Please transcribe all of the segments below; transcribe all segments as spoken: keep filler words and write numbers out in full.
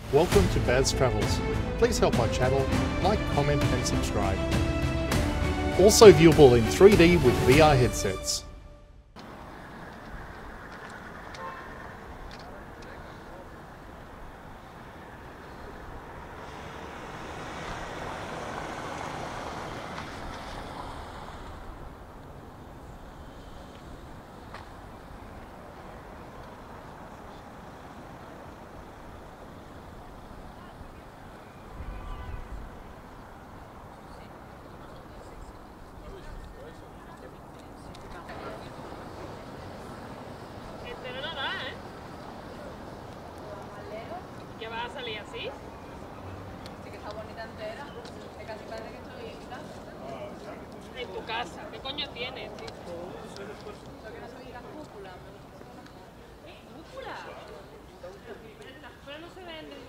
Welcome to Baz Travels. Please help my channel, like, comment and subscribe. Also viewable in three D with V R headsets. Entero no da, ¿eh? ¿Ya vas a salir así? Sí que está bonita entera. Que casi parece que estoy en casa. En tu casa. ¿Qué coño tienes, tío? Lo que no soy las cúpulas. ¿Cúpula? Pero no se venden.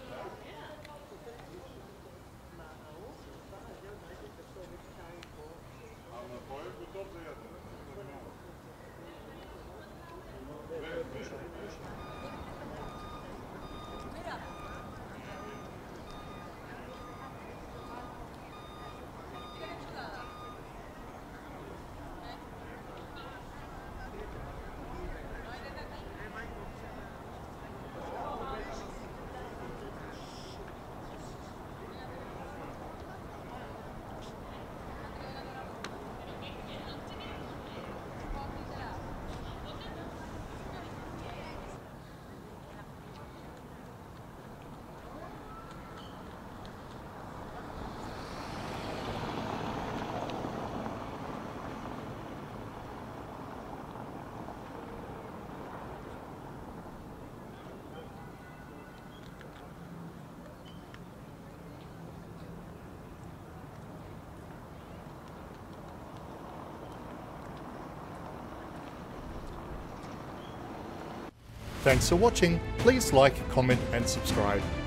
Thanks for watching. Please like, comment and subscribe.